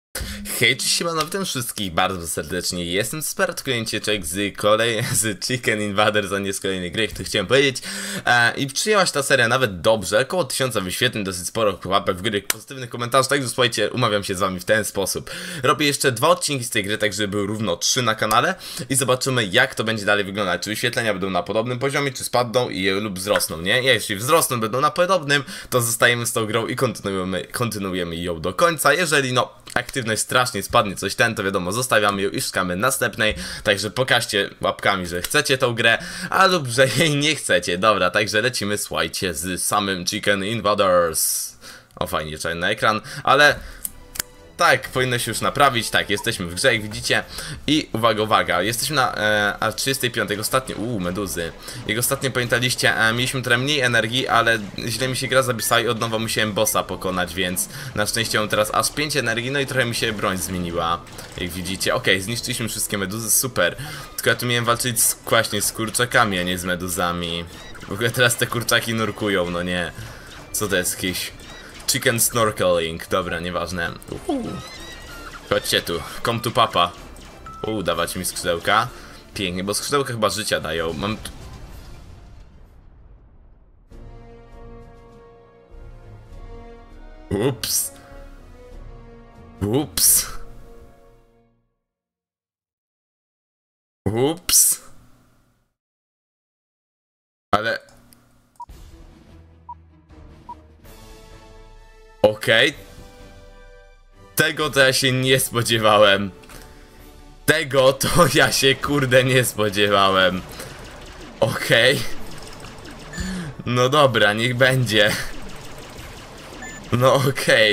Hej, cześć, siemano, witam wszystkich bardzo serdecznie. Jestem Spert, kliencieczek z Chicken Invaders, a nie z kolejnej gry, to chciałem powiedzieć. I przyjęła się ta seria nawet dobrze, około 1000 wyświetleń, dosyć sporo łapek w gry, pozytywnych komentarzy, także słuchajcie, umawiam się z wami w ten sposób. Robię jeszcze 2 odcinki z tej gry, tak żeby były równo 3 na kanale i zobaczymy, jak to będzie dalej wyglądać. Czy wyświetlenia będą na podobnym poziomie, czy spadną lub wzrosną, nie? Jeśli wzrosną, będą na podobnym, to zostajemy z tą grą i kontynuujemy ją do końca. Jeżeli aktywność strasznie spadnie coś to wiadomo, zostawiamy ją i szukamy następnej. Także pokażcie łapkami, że chcecie tą grę, a lub że jej nie chcecie. Dobra, także lecimy, słuchajcie, z samym Chicken Invaders. O, fajnie, czarny na ekran, ale tak, powinno się już naprawić. Tak, jesteśmy w grze, jak widzicie. I uwaga, uwaga, jesteśmy na 35, ostatnie, meduzy. Jak ostatnio pamiętaliście, mieliśmy trochę mniej energii, ale źle mi się gra zapisała i od nowa musiałem bossa pokonać, więc na szczęście mam teraz aż 5 energii, no i trochę mi się broń zmieniła. Jak widzicie, okej, zniszczyliśmy wszystkie meduzy, super. Tylko ja tu miałem walczyć właśnie z kurczakami, a nie z meduzami. W ogóle teraz te kurczaki nurkują, no nie. Co to jest jakieś... Chicken snorkeling, dobra, nieważne. Chodźcie tu, come to papa. Dawać mi skrzydełka. Pięknie, bo skrzydełka chyba życia dają. Mam... Ups. Ups. Ups. Ale... Okej. Tego to ja się nie spodziewałem. Tego to ja się kurde nie spodziewałem. Okej. No dobra, niech będzie. No okej.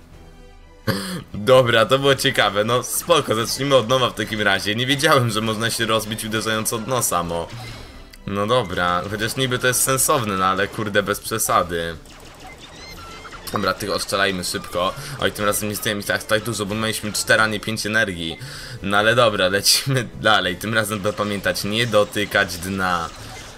Dobra, to było ciekawe. No spoko, zacznijmy od nowa w takim razie. Nie wiedziałem, że można się rozbić uderzając od nosa, No dobra, chociaż niby to jest sensowne, no ale kurde bez przesady. Dobra, tych odstrzelajmy szybko. Oj, tym razem nie zdejmę ich tak dużo, bo mieliśmy 4, a nie 5 energii. No ale dobra, lecimy dalej. Tym razem trzeba pamiętać, nie dotykać dna.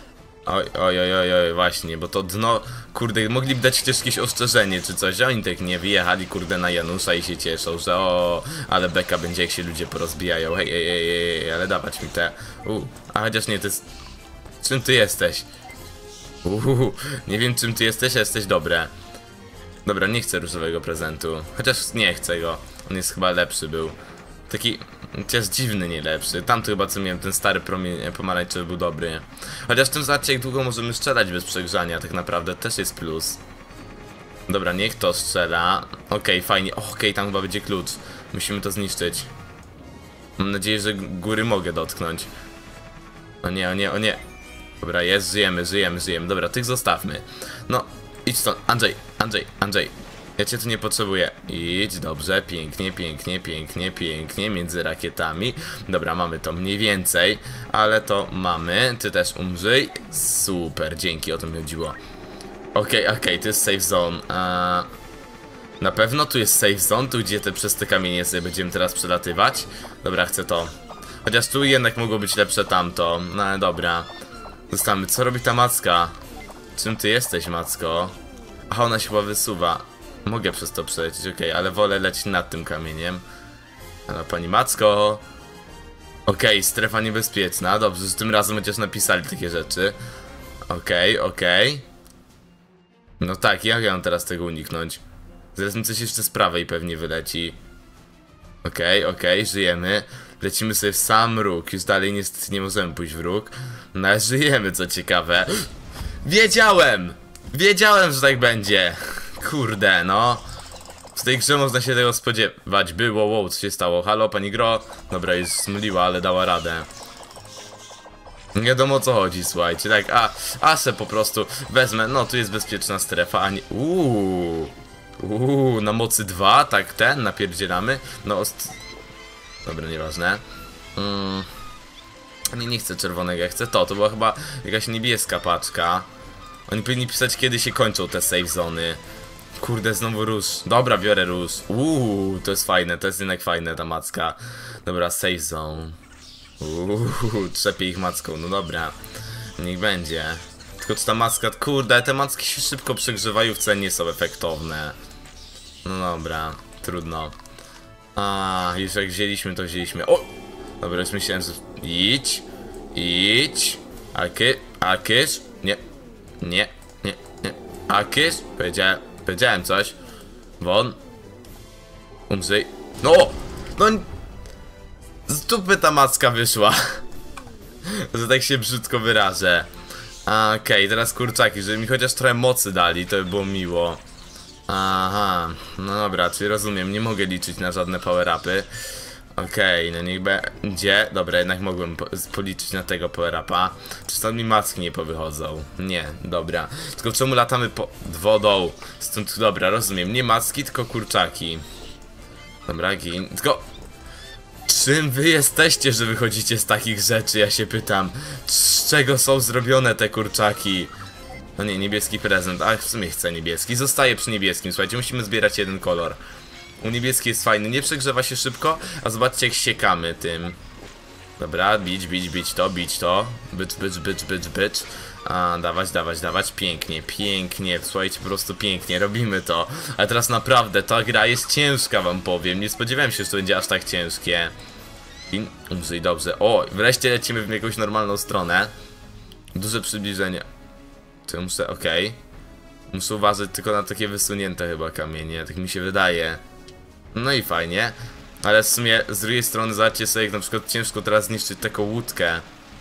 Oj, właśnie, bo to dno... Kurde, mogliby dać chociaż jakieś ostrzeżenie czy coś, a oni tak nie wyjechali, kurde, na Janusza i się cieszą, że ale beka będzie, jak się ludzie porozbijają. Hej, ale dawać mi te... a chociaż nie, to jest... Czym ty jesteś? Nie wiem, czym ty jesteś, a jesteś dobre. Dobra, nie chcę różowego prezentu. Chociaż nie chcę go. On jest chyba lepszy był. Taki... Chociaż dziwny, nie lepszy. Tamty chyba co miałem, ten stary pomarańczowy był dobry. Chociaż w tym zobaczcie, jak długo możemy strzelać bez przegrzania, tak naprawdę też jest plus. Dobra, niech to strzela. Okej, fajnie. Okej, tam chyba będzie klucz. Musimy to zniszczyć. Mam nadzieję, że góry mogę dotknąć. O nie. Dobra, jest, żyjemy. Dobra, tych zostawmy. No, idź stąd, Andrzej. Ja cię tu nie potrzebuję. Idź, dobrze, pięknie, między rakietami. Dobra, mamy to mniej więcej, ale to mamy. Ty też umrzyj. Super, dzięki, o to mi chodziło. Okej, to jest safe zone. Na pewno tu jest safe zone, tu gdzie przez te kamienie sobie będziemy teraz przelatywać. Dobra, chcę to. Chociaż tu jednak mogło być lepsze tamto. No ale dobra. Zostawmy, co robi ta macka? Czym ty jesteś, macko? Aha, ona się chyba wysuwa. Mogę przez to przelecieć, okej, ale wolę lecieć nad tym kamieniem. Ale pani macko. Strefa niebezpieczna. Dobrze, że tym razem chociaż napisali takie rzeczy. Okej. No tak, jak ja mam teraz tego uniknąć? Zaraz mi coś jeszcze z prawej pewnie wyleci. Okej, żyjemy. Lecimy sobie w sam róg. Już dalej niestety nie możemy pójść w róg. No ale żyjemy, co ciekawe. Wiedziałem, że tak będzie. Kurde, no. W tej grze można się tego spodziewać. Było, co się stało? Halo, pani gro? Dobra, już zmyliła, ale dała radę. Nie wiadomo o co chodzi, słuchajcie. Tak, se po prostu wezmę. No, tu jest bezpieczna strefa, a nie... na mocy 2, tak, napierdzielamy. No, dobra, nieważne. Nie chcę czerwonego, ja chcę to. To była chyba jakaś niebieska paczka. Oni powinni pisać, kiedy się kończą te save zony. Kurde, znowu róż. Dobra, biorę róż. To jest fajne, to jest jednak fajne, ta macka. Dobra, save zone. Trzepię ich macką, no dobra. Niech będzie. Tylko czy ta macka... Kurde, te macki się szybko przegrzewają, wcale nie są efektowne. No dobra, trudno. A, już jak wzięliśmy, to wzięliśmy. O! Dobra, już myślałem, że... Idź. Idź. Alkys. Nie. Nie. Nie. Nie. Alkys. Powiedziałem coś. Won. Umrzyj. No! No... Z dupy ta macka wyszła. Że tak się brzydko wyrażę. Okej, teraz kurczaki, żeby mi chociaż trochę mocy dali, to by było miło. Aha, no dobra, czyli rozumiem, nie mogę liczyć na żadne power-upy. Okej, no niech będzie. Dobra, jednak mogłem policzyć na tego power-upa. Czy stąd mi macki nie powychodzą? Nie, dobra. Tylko czemu latamy pod wodą? Stąd, dobra, rozumiem, nie macki, tylko kurczaki. Dobra, gin. Tylko... Czym wy jesteście, że wychodzicie z takich rzeczy, ja się pytam. Z czego są zrobione te kurczaki? No nie, niebieski prezent, ale w sumie chcę niebieski. Zostaję przy niebieskim, słuchajcie, musimy zbierać jeden kolor. U niebieski jest fajny, nie przegrzewa się szybko, a zobaczcie jak siekamy tym. Dobra, bić to. Bycz. A, dawać, pięknie, słuchajcie, po prostu pięknie, robimy to. Ale teraz naprawdę, ta gra jest ciężka, wam powiem, nie spodziewałem się, że to będzie aż tak ciężkie. Umrzyj, dobrze, o, wreszcie lecimy w jakąś normalną stronę. Duże przybliżenie. To ja muszę, okej. Muszę uważać tylko na takie wysunięte chyba kamienie, tak mi się wydaje. No i fajnie. Ale w sumie z drugiej strony zobaczcie sobie, jak na przykład ciężko teraz zniszczyć taką łódkę.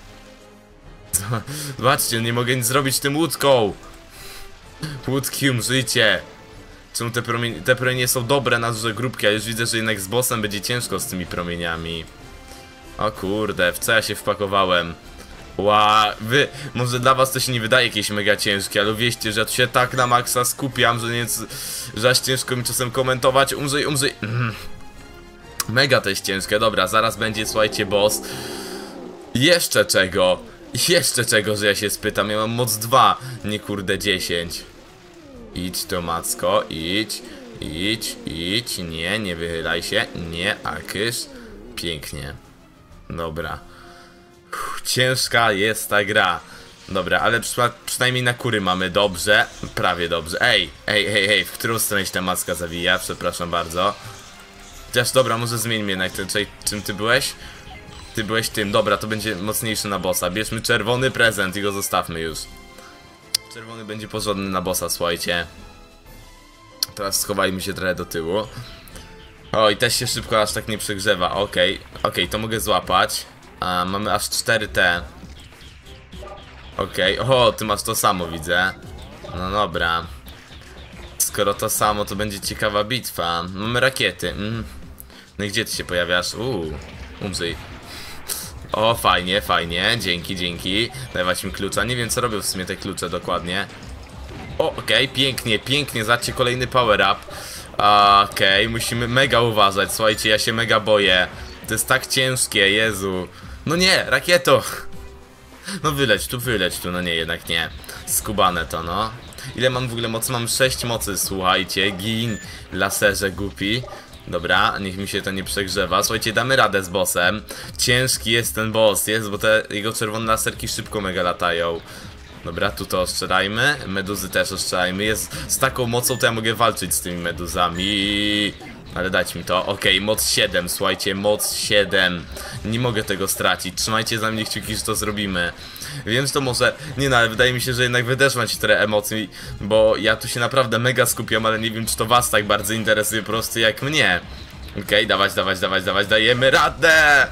Zobaczcie, nie mogę nic zrobić tym łódką. Łódki, umrzyjcie. Czemu te promienie są dobre na duże grupki, a już widzę, że jednak z bossem będzie ciężko z tymi promieniami. O kurde, w co ja się wpakowałem? Może dla was to się nie wydaje jakieś mega ciężkie, ale wieście, że ja tu się tak na maksa skupiam, że aż ciężko mi czasem komentować. Umrzyj. Mega to jest ciężkie, dobra, zaraz będzie, słuchajcie, boss. Jeszcze czego, że ja się spytam, ja mam moc 2, nie kurde 10. Idź to macko, idź, nie wychylaj się, nie, akysz. Pięknie. Dobra. Ciężka jest ta gra. Dobra, ale przynajmniej na kury mamy dobrze. Prawie dobrze. Ej, w którą stronę się ta maska zawija? Przepraszam bardzo. Chociaż dobra, może zmieńmy jednak ten. Czym ty byłeś? Ty byłeś tym. Dobra, to będzie mocniejszy na bossa. Bierzmy czerwony prezent i go zostawmy już. Czerwony będzie porządny na bossa, słuchajcie. Teraz schowajmy się trochę do tyłu. O, i też się szybko aż tak nie przegrzewa. Okej, to mogę złapać. Mamy aż 4T. Okej, o, ty masz to samo, widzę. No dobra. Skoro to samo, to będzie ciekawa bitwa. Mamy rakiety. No i gdzie ty się pojawiasz? Umrzyj. O, fajnie, dzięki. Dawać mi klucza. Nie wiem, co robią w sumie te klucze dokładnie. O, okej, pięknie, zobaczcie, kolejny power up. Okej, musimy mega uważać, słuchajcie, ja się mega boję. To jest tak ciężkie, Jezu. No nie, rakieto. No wyleć tu, no nie, jednak nie. Skubane to, no. Ile mam w ogóle mocy? Mam 6 mocy, słuchajcie. Gin, laserze głupi. Dobra, niech mi się to nie przegrzewa. Słuchajcie, damy radę z bossem. Ciężki jest ten boss, bo te jego czerwone laserki szybko mega latają. Dobra, tu to oszczerajmy. Meduzy też oszczerajmy. Z taką mocą to ja mogę walczyć z tymi meduzami. Ale dać mi to. Okej, moc 7, słuchajcie, moc 7. Nie mogę tego stracić. Trzymajcie za mnie kciuki, że to zrobimy. Wiem, że to może... Nie no, ale wydaje mi się, że jednak wy też macie trochę emocji, bo ja tu się naprawdę mega skupiam, ale nie wiem, czy to was tak bardzo interesuje po prostu jak mnie. Okej, dawać, dajemy radę!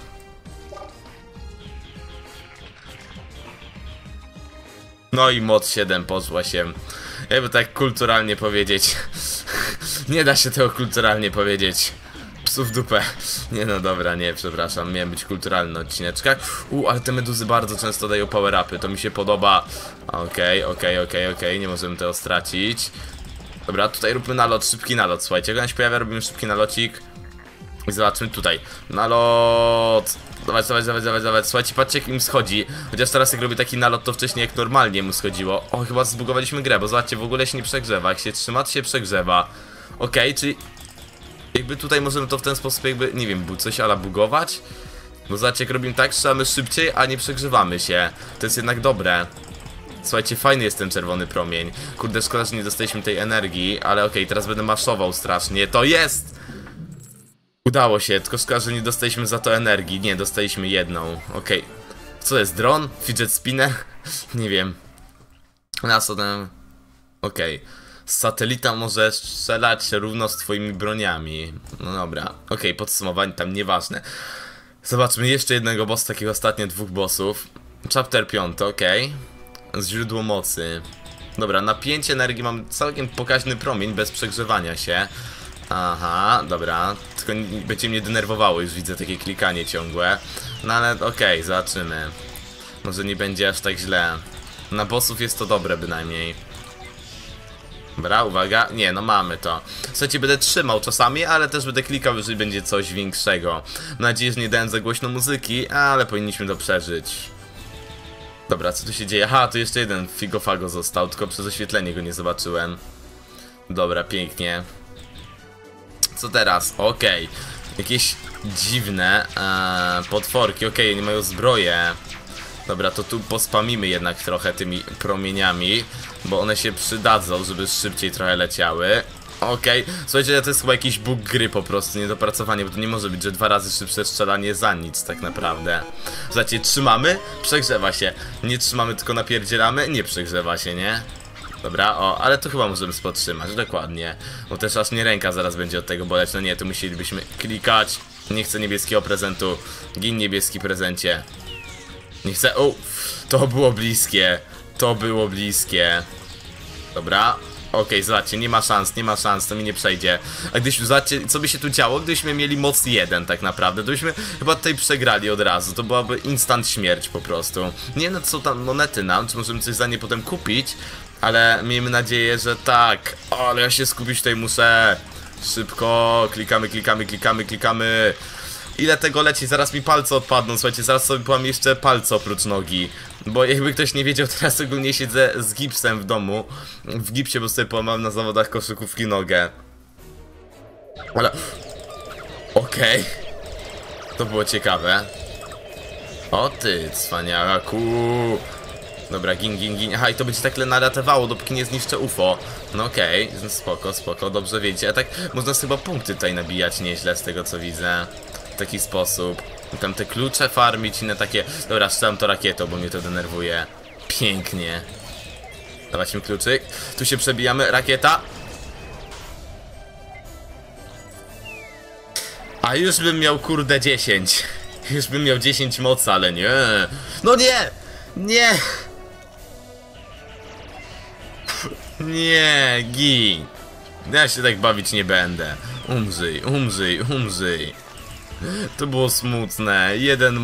No i moc 7 poszła się. Jakby tak kulturalnie powiedzieć. Nie da się tego kulturalnie powiedzieć. Psów dupę. Nie no dobra, nie, przepraszam. Miałem być kulturalny na odcineczkach. Ale te meduzy bardzo często dają power upy. To mi się podoba. Okej. Nie możemy tego stracić. Dobra, tutaj róbmy nalot, szybki nalot. Słuchajcie, jak on się pojawia, robimy szybki nalocik. I zobaczmy tutaj. Nalot. Dawać. Słuchajcie, patrzcie jak im schodzi. Chociaż teraz jak robię taki nalot, to wcześniej jak normalnie mu schodziło. O, chyba zbugowaliśmy grę, bo zobaczcie, w ogóle się nie przegrzewa. Jak się trzyma, to się przegrzewa. Okej, czyli... Jakby tutaj możemy to w ten sposób jakby, nie wiem, coś ala bugować. Bo zobaczcie, jak robimy tak, strzelamy szybciej, a nie przegrzewamy się. To jest jednak dobre. Słuchajcie, fajny jest ten czerwony promień. Kurde, szkoda, że nie dostaliśmy tej energii, ale okej, teraz będę maszował strasznie. To jest! Udało się, tylko szkoda, że nie dostaliśmy za to energii. Nie, dostaliśmy jedną. Okej. Co jest, dron? Fidget spinner? Nie wiem. Następnym... Okej. Satelita może strzelać równo z twoimi broniami. No dobra. Okej, podsumowanie tam nieważne. Zobaczmy jeszcze jednego bossa, takich ostatnich 2 bossów. Chapter 5, okej. Źródło mocy. Dobra, na 5 energii mam całkiem pokaźny promień bez przegrzewania się. Aha, dobra. Tylko będzie mnie denerwowało, już widzę takie klikanie ciągłe. No ale okej, zobaczymy. Może nie będzie aż tak źle. Na bossów jest to dobre bynajmniej. Dobra, uwaga. Nie, no mamy to. Słuchajcie, będę trzymał czasami, ale też będę klikał, jeżeli będzie coś większego. Mam nadzieję, że nie dałem za głośno muzyki, ale powinniśmy to przeżyć. Dobra, co tu się dzieje? Aha, tu jeszcze jeden figofago został, tylko przez oświetlenie go nie zobaczyłem. Dobra, pięknie. Co teraz? Okej. Jakieś dziwne potworki. Okej, nie mają zbroje. Dobra, to tu pospamimy jednak trochę tymi promieniami, bo one się przydadzą, żeby szybciej trochę leciały. Okej, słuchajcie, to jest chyba jakiś bug gry po prostu, niedopracowanie, bo to nie może być, że 2 razy szybsze strzelanie za nic tak naprawdę. Słuchajcie, trzymamy, przegrzewa się. Nie trzymamy, tylko napierdzielamy, nie przegrzewa się, nie? Dobra, o, ale to chyba możemy podtrzymać, dokładnie. Bo też aż nie ręka zaraz będzie od tego boleć, no nie, tu musielibyśmy klikać. Nie chcę niebieskiego prezentu, gin niebieski prezencie. Nie chcę, o, to było bliskie. To było bliskie. Dobra. Okej, zobaczcie, nie ma szans, to mi nie przejdzie. A gdybyśmy, zobaczcie, co by się tu działo, gdybyśmy mieli moc 1 tak naprawdę, to byśmy chyba tutaj przegrali od razu, to byłaby instant śmierć po prostu. Nie wiem, no co tam monety nam, czy możemy coś za nie potem kupić, ale miejmy nadzieję, że tak. O, ale ja się skupić tutaj muszę. Szybko, klikamy. Ile tego leci? Zaraz mi palce odpadną, słuchajcie, zaraz sobie połam jeszcze palce oprócz nogi. Bo jakby ktoś nie wiedział, teraz ogólnie siedzę z gipsem w domu. W gipsie, bo sobie połamałem na zawodach koszykówki nogę. Ale... Okej. To było ciekawe. O ty, cwaniaku. Dobra, gin. Aha, i to będzie tak nalatywało, dopóki nie zniszczę UFO. No okej, spoko, dobrze wiecie. A tak można chyba punkty tutaj nabijać nieźle z tego co widzę. W taki sposób. Tam te klucze farmić, inne takie... Dobra, strzelam to rakietą, bo mnie to denerwuje. Pięknie. Dawać mi kluczyk. Tu się przebijamy. Rakieta. A już bym miał kurde 10. Już bym miał 10 mocy, ale nie. No nie! Nie! Nie, gin. Ja się tak bawić nie będę. Umrzyj. To było smutne. 1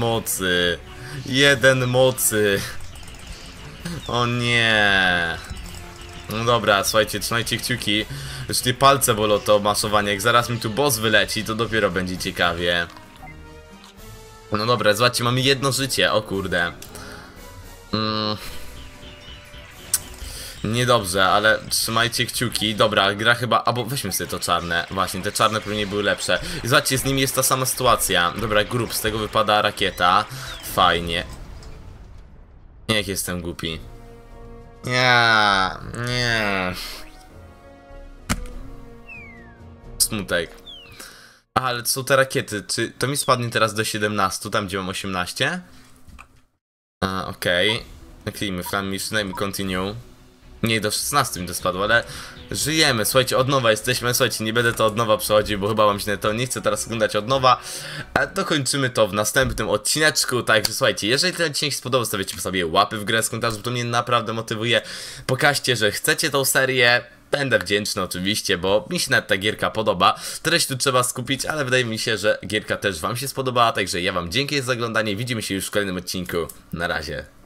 mocy. O nie. No dobra, słuchajcie, trzymajcie kciuki. Już nie palce bolą to maszowanie. Jak zaraz mi tu boss wyleci, to dopiero będzie ciekawie. No dobra, zobaczcie, mamy 1 życie. O kurde. Niedobrze, ale trzymajcie kciuki. Dobra, gra chyba... Albo weźmy sobie to czarne. Właśnie, te czarne pewnie były lepsze. I zobaczcie, z nimi jest ta sama sytuacja. Dobra, grup, z tego wypada rakieta. Fajnie. Jak jestem głupi. Nie. Smutek. Aha, ale to są te rakiety. Czy to mi spadnie teraz do 17, tam gdzie mam 18? Okej. Kliknijmy Flame Mission i Continue. Nie, do 16 mi to spadło, ale żyjemy, słuchajcie, od nowa jesteśmy, słuchajcie, nie będę to od nowa przechodził, bo chyba mam źle to, nie chcę teraz oglądać od nowa, ale dokończymy to w następnym odcineczku, także słuchajcie, jeżeli ten odcinek się spodobał, stawiacie sobie łapy w grę z komentarzy, bo to mnie naprawdę motywuje, pokażcie, że chcecie tą serię, będę wdzięczny oczywiście, bo mi się nawet ta gierka podoba, treść tu trzeba skupić, ale wydaje mi się, że gierka też wam się spodobała, także ja wam dziękuję za oglądanie, widzimy się już w kolejnym odcinku, na razie.